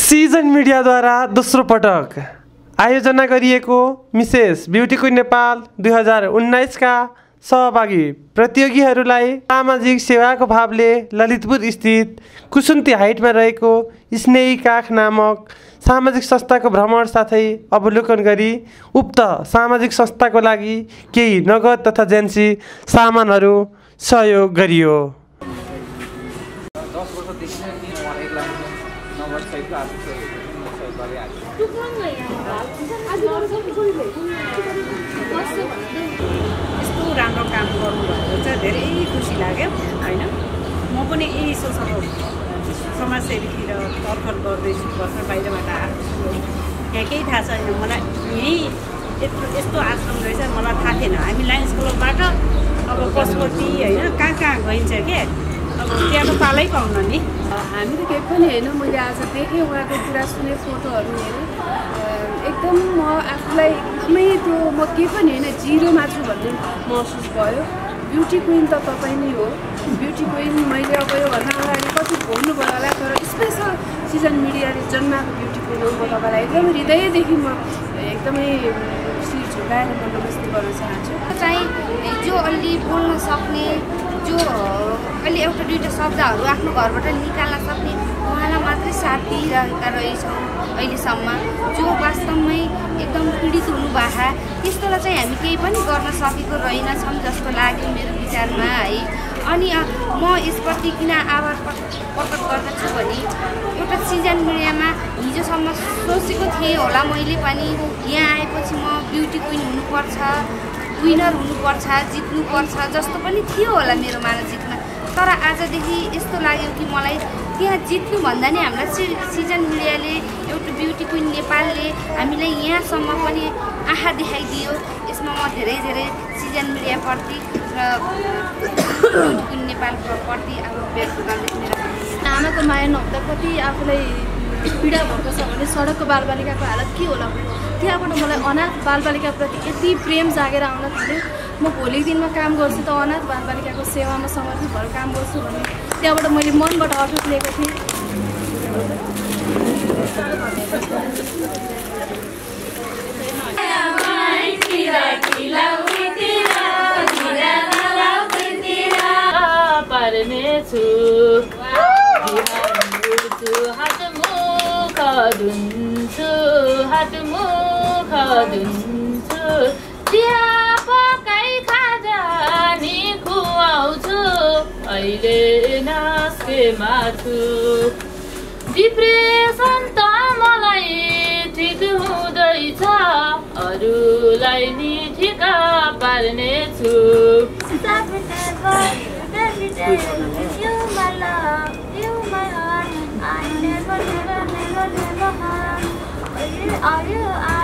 Season मिडियाद्वारा दोस्रो पटक आयोजना गरिएको मिसेस ब्युटी क्वीन नेपाल 2019 का सहभागी प्रतियोगीहरूलाई सामाजिक सेवाको भावले ललितपुर स्थित कुसुन्ती हाइटमा रहेको स्नेही काख नामक सामाजिक संस्थाको भ्रमण साथै अवलोकन गरी उक्त सामाजिक संस्थाको लागि केही नगद तथा जेन्सी सामानहरू सहयोग गरियो। यस्तो राम्रो काम गर्नुभएको चाहिँ धेरै खुसी लाग्यो हैन। म पनि यही समाजसेवीतिर तर्फर गर्दैछु, भर्खर बाहिरबाट आएको छु। यहाँ केही थाहा छैन मलाई, यही यस्तो आश्रम रहेछ मलाई थाहा थिएन। हामी लायन्स क्लबबाट अब पशुपति होइन कहाँ कहाँ गइन्छ के, अब त्यहाँ त पालै पाउन नि। हामी त केही पनि होइन, मैले आज देखेँ उहाँको कुरा सुने, फोटोहरू हेरेँ, एकदम म आफूलाई एकदमै त्यो म केही पनि होइन जिरोमा छु भन्ने महसुस भयो। ब्युटी क्वीन त तपाईँ नै हो। ब्युटी क्वीन मैले अब योभन्दा अगाडि कति भोल्नुभयो होला, तर स्पेसल सिजन मिडियाले जन्माएको ब्युटी क्वीन हो। म तपाईँलाई एकदम हृदयदेखि म एकदमै शिर झुकाएर म नमस्ते गर्न चाहन्छु। चाहिँ जो अलि बोल्न सक्ने, जो अलि एउटा दुईवटा शब्दहरू आफ्नो घरबाट निकाल्न सक्ने उहाँलाई मात्रै साथ दिइरहेका रहेछौँ अहिलेसम्म। जो वास्तवमै एकदम पीडित हुनुभएको त्यस्तोलाई चाहिँ हामी केही पनि गर्न सकेको रहेनछौँ जस्तो लाग्यो मेरो विचारमा है। अनि म यसप्रति किन आभार प्रकट गर्दछु भने एउटा सिजन मिडियामा हिजोसम्म सोचेको थिएँ होला मैले पनि, यहाँ आएपछि म ब्युटी क्वीन हुनुपर्छ, विनर हुनुपर्छ, जित्नुपर्छ जस्तो पनि थियो होला मेरो मानसिकमा। तर आजदेखि यस्तो लाग्यो कि मलाई त्यहाँ जित्नुभन्दा नि हामीलाई सिजन मिडियाले एउटा ब्युटी क्वीन नेपालले हामीलाई यहाँसम्म पनि आँखा देखाइदियो। यसमा म धेरै धेरै सिजन मिडियाप्रति र ब्युटी क्वीन नेपालप्रति आफ्नो व्यक्त गर्दै आमाको माया नहुँदा कति आफूलाई पीडा भएको छ भने सडकको बालबालिकाको हालत के होला भने त्यहाँबाट मलाई अनाथ बालबालिकाप्रति यति प्रेम जागेर आउन थाल्यो। म भोलिको दिनमा काम गर्छु त अनाथ बालबालिकाको सेवामा समर्पित भएर काम गर्छु भने त्यहाँबाट मैले मनबाट अटुट लिएको थिएँ। हात मुख धुन्छु चिया पकाइ खाजा नि खुवाउँछु अहिले नास्केमा छु। डिप्रेसन त मलाई ठिक हुँदैछ, अरूलाई नि ठिक पार्ने छु। Are you